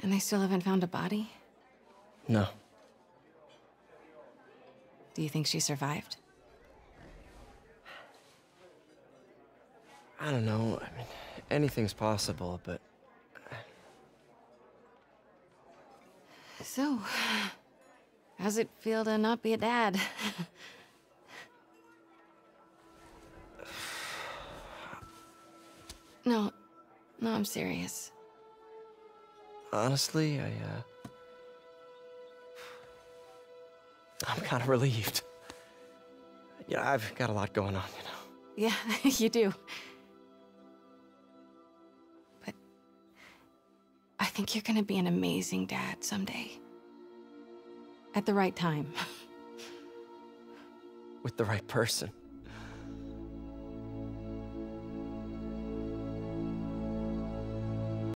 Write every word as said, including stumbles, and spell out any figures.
And they still haven't found a body? No. Do you think she survived? I don't know. I mean, anything's possible, but... So, how's it feel to not be a dad? No, no, I'm serious. Honestly, I, uh... I'm kind of relieved. Yeah, I've got a lot going on, you know. Yeah, you do. But I think you're gonna be an amazing dad someday. At the right time. With the right person.